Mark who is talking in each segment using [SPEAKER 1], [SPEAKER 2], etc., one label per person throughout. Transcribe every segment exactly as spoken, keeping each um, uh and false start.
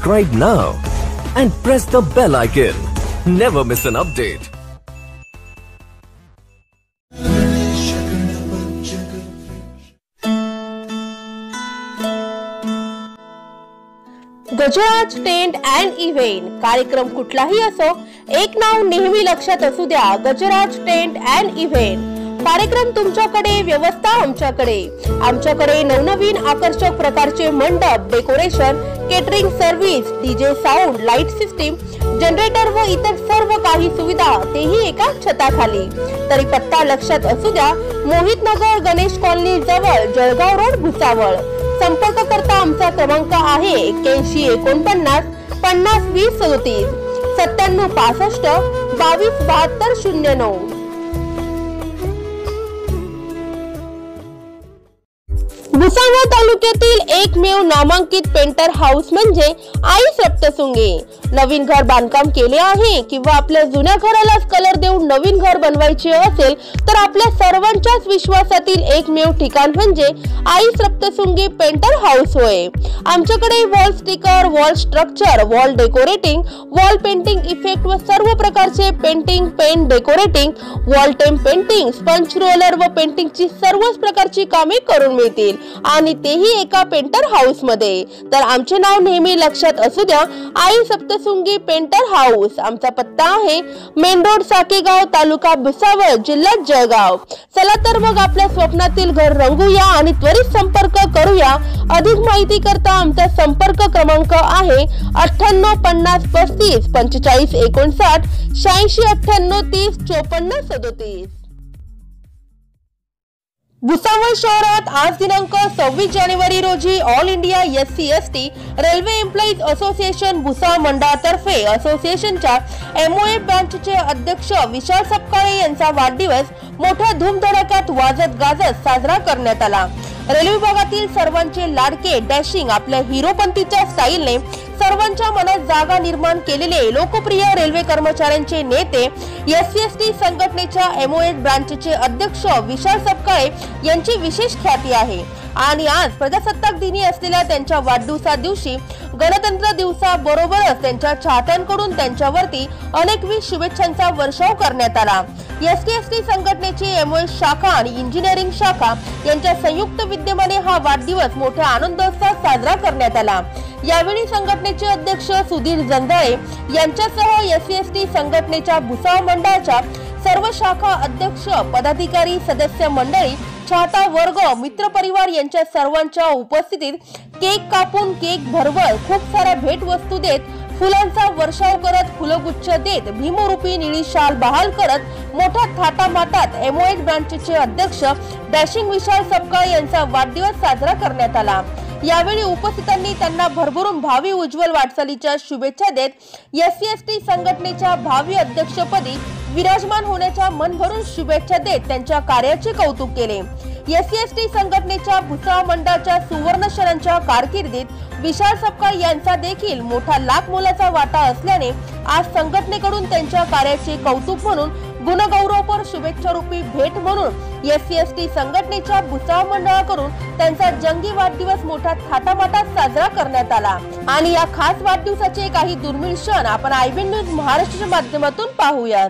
[SPEAKER 1] Subscribe now and press the bell icon. Never miss an update.
[SPEAKER 2] Gajraj tent and event कार्यक्रम कुठलाही असो, एक नाव नेहमी लक्षात असू द्या, गजराज टेंट अँड इव्हेंट. कार्यक्रम तुमच्याकडे, व्यवस्था आमच्याकडे. आमच्याकडे नवनवीन आकर्षक प्रकारचे मंडप, decoration, catering service, DJ sound, light system, generator व इतर सर्व काही सुविधा, तेही एका छताखाली. तरी पत्ता लक्षात असू द्या, मोहित नगर, गणेश कॉलनी जवळ, जळगाव रोड, भुसावळ. संपर्क करता आमचा क्रमांक आहे एक्क्याऐंशी एकोणपन्नास पन्नास वीस सदोतीस, सत्त्याण्णव पासष्ट बावीस बहात्तर शून्य नऊ. भुसावळ तालुक्यातील एकमेव नामांकित पेंटर हाऊस म्हणजे आई सप्तशृंगी. नवीन घर बांधकाम केले आहे किंवा आपल्या जुन्या घरालाच कलर देऊन नवीन घर बनवायचे असेल तर आपल्या सर्वांच्याच विश्वासातील एकमेव ठिकाण म्हणजे आई सप्तशृंगी पेंटर हाऊस होय. आमच्याकडे wall sticker, wall structure, wall decorating, wall painting effect व सर्व प्रकारचे painting, paint decorating, wall theme painting, sponge roller व पेंटिंगची सर्वच प्रकारची कामे करून मिळतील आणि तेही एका पेंटर हाऊस मध्ये. तर आमचे नाव नेहमी लक्षात असू द्या, आई सप्तशृंगी पेंटर हाऊस. आमचा पत्ता आहे मेन रोड, साकेगाव, तालुका भुसावळ, जिल्हा जळगाव. चला तर मग आपल्या स्वप्नातील घर रंगूया आणि त्वरित संपर्क करूया. अधिक माहिती करता आमचा संपर्क क्रमांक आहे अठ्ठ्याण्णव पन्नास पस्तीस पंचेचाळीस एकोणसाठ शहाऐंशी अठ्ठ्याण्णव तीस चोपन्न सदोतीस. भुसावळ शहरात आज दिनांक सव्वीस जानेवारी रोजी all India S C S T railway employees association Bhusawal मंडळातर्फे असोसिएशनच्या एमओए ब्रांचचे अध्यक्ष विशाल सपकाळे यांचा वाढदिवस मोठ्या धूमधडाक्यात वाजत गाजत साजरा करण्यात आला. रेल्वे विभागातील सर्वांचे लाडके डॅशिंग आपल्या हिरोपंतीच्या स्टाईलने सर्वांच्या मनात जागा निर्माण केलेले लोकप्रिय रेल्वे कर्मचाऱ्यांचे नेते, एस सी एस टी संघटनेच्या एमओए ब्रांचचे अध्यक्ष विशाल सपकाळे यांची विशेष ख्याती आहे आणि आज प्रजासत्ताक दिनी असलेल्या त्यांच्या वाढदिवसा दिवशी गणतंत्र दिवसाबरोबरच त्यांच्या चाहत्यांकडून त्यांच्यावरती अनेकविध शुभेच्छांचा वर्षाव करण्यात आला. एस टी एस टी संघटनेची एमओए शाखा आणि इंजिनिअरिंग शाखा यांच्या संयुक्त विद्यमाने हा वाढदिवस मोठ्या आनंदोत्साहात साजरा करण्यात आला. यावेळी संघटनेचे अध्यक्ष सुधीर जंजाळे यांच्यासह एस सी एस टी संघटनेच्या भुसावळ मंडळाच्या सर्व शाखा अध्यक्ष, पदाधिकारी, सदस्य मंडळी, चाहता वर्ग, मित्र परिवार यांच्या सर्वांच्या उपस्थितीत केक कापून, केक भरवत, खूप साऱ्या भेट वस्तू देत, फुलांचा वर्षाव करत, फुलगुच्छ देत, भीमरूपी निळी शाल बहाल करत मोठ्या थाटामाटात एमओए ब्रांचचे अध्यक्ष डॅशिंग विशाल सपकाळे यांचा वाढदिवस साजरा करण्यात आला. यावेळी उपस्थितांनी त्यांना भरभरून भावी उज्ज्वल वाटचालीच्या शुभेच्छा देत एस सी एस टी संघटनेच्या भावी अध्यक्षपदी विराजमान होण्याच्या मनभरून शुभेच्छा देत त्यांच्या कार्याचे कौतुक केले. एस सी एस टी संघटनेच्या भुसावळ मंडळाच्या सुवर्णक्षरांच्या कारकिर्दीत विशाल सपकाळे यांचा देखील मोठा लाख मोलाचा वाटा असल्याने आज संघटनेकडून त्यांच्या कार्याचे कौतुक म्हणून गुणगौरवपर शुभेच्छारूपी भेट म्हणून एस सी एस टी संघटनेच्या भुसावळ मंडळाकडून त्यांचा जंगी वाढदिवस मोठ्या थाटामाटात साजरा करण्यात आला. आणि या खास वाढदिवसाचे काही दुर्मिळ क्षण आपण आय बी एन न्यूज महाराष्ट्राच्या माध्यमातून पाहूयात.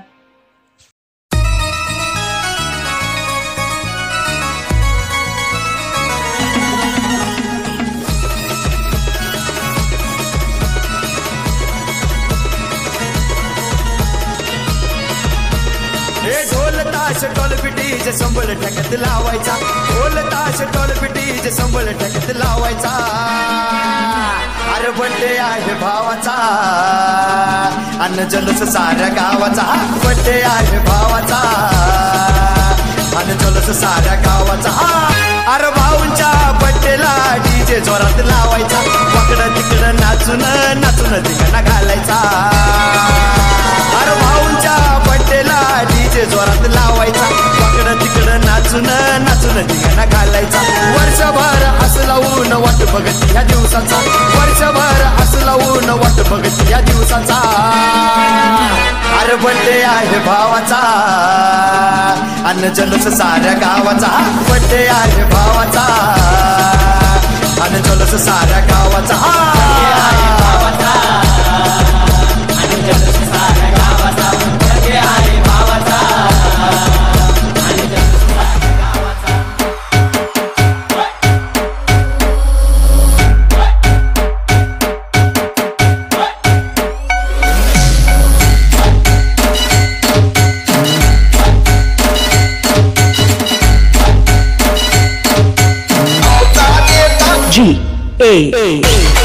[SPEAKER 3] टोल पिटीचे संबळ ठेकत लावायचा, ढोल ताश टोल पिटीचे संबळ ठेकत लावायचा. अरे बड्डे आहे भावाचा अन्न जलूस साऱ्या गावाचा, बड्डे आहे भावाचा अन्न जलूस साऱ्या गावाचा. अरे भाऊंच्या बड्डेला डीजे जोरात लावायचा, वाकडं तिकडं नाचून नाचून धिंगाणा घालायचा. अरे भाऊंच्या बड्डेला डीजे जोरात लावायचा, वाकडं तिकडं नाचून नाचून धिंगाणा घालायचा. वर्षभर असं लावून वाट बघत या दिवसाचा, वर्षभर असं लावून वाट बघत या दिवसाचा. अरे बड्डे आहे भावाचा अन्न जलूस साऱ्या गावाचा, बड्डे आहे भावाचा अन्न जलूस साऱ्या गावाचा.
[SPEAKER 4] A.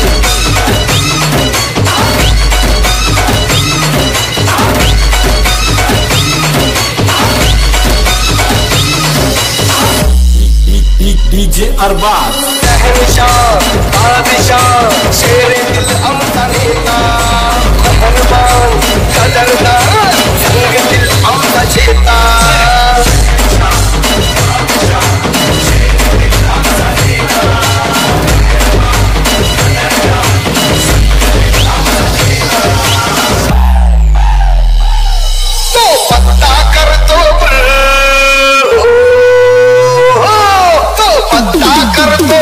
[SPEAKER 3] D J Arbaz Shahnshaah Badshah Sher-e dil amta neta Meherban Qadardaan Sang dil amta cheta To patta kar do कर दो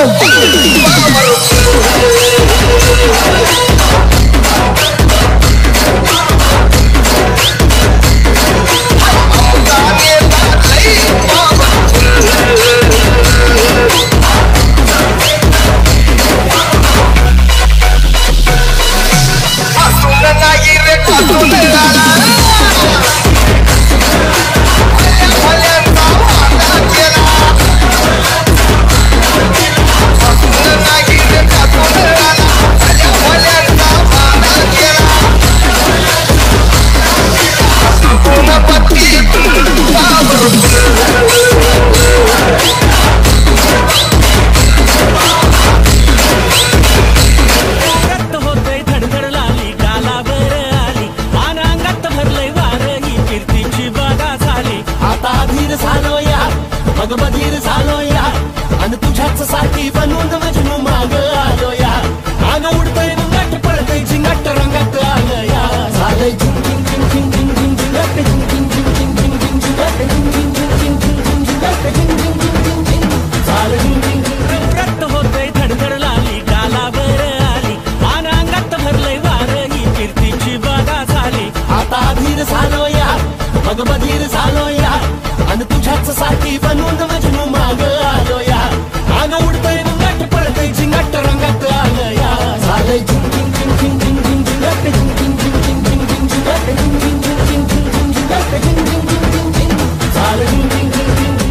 [SPEAKER 3] बधीर झालो या आणि तुझ्याच साठी बनवून मजनू माग आलो या आग उडतय रंगाट पडतय झिंगाट रंगात आलं या झालंय झिंग झिंग झिंग झिंग झिंग झिंग झिंगाट झिंग झिंग झिंग झिंग झिंग झिंग झिंगाट झिंग झिंग झिंग झिंग झिंग झिंग झिंगाट झिंग झिंग झिंग झिंग झिंग झालं झिंग झिंग झिंग रंगात होतय धडधड लाली गालावर आली मान अंगात भरलंय वार ही कीर्तीची बाधा झाली आता धीर झालो या मग बधीर झालो या आणि तुझ्याच साठी बनवून मजनू माग आलो या आग उडतय रंगाट पडतय झिंगाट रंगात आलं या झालंय झिंग झिंग झिंग झिंग झिंग झिंग झिंगाट झिंग झिंग झिंग झिंग झिंग झिंग झिंगाट झिंग झिंग झिंग झिंग झिंग झिंग झिंगाट झिंग झिंग झिंग झिंग झिंग झालं झिंग झिंग झिंग झिंग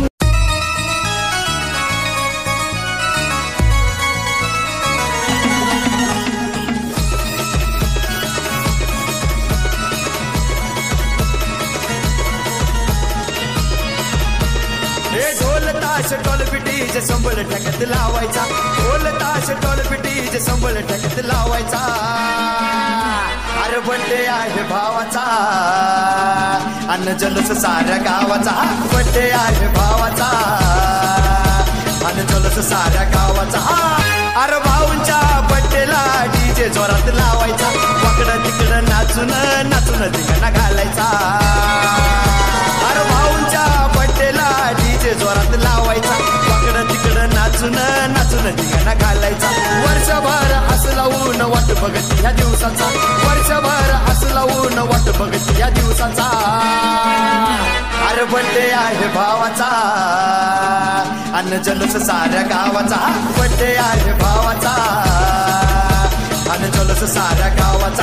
[SPEAKER 3] ढोल पिटीचे संबळ ठेकत लावायचा ढोल ताश ढोल पिटीचे संबळ ठेकत लावायचा अरे बड्डे आहे भावाचा अन्न जलस साऱ्या गावाचा बड्डे आहे भावाचा अन्न जलस साऱ्या गावाचा अरे भाऊंच्या बड्डेला डीजे जोरात लावायचा वाकडं तिकडं नाचून नाचून धिंगाणा घालायचा अरे भाऊंच्या बड्डेला डीजे जोरात लावायचा वाकडं तिकडं नाचून नाचून धिंगाणा घालायचा वर्षभर हस लावून वाट बघत ह्या दिवसाचा वर्षभर हस लावून वाट बघत ह्या दिवसाचा अरे बड्डे आहे भावाचा अन्न जलस साऱ्या गावाचा बड्डे आहे भावाचा अन्न जलस साऱ्या गावाचा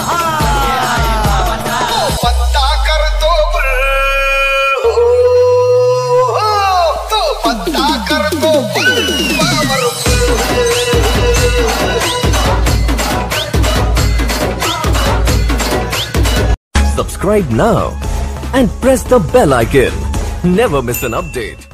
[SPEAKER 3] पत्ता करतो पत्ता करतो
[SPEAKER 1] Subscribe now and press the bell icon. Never miss an update.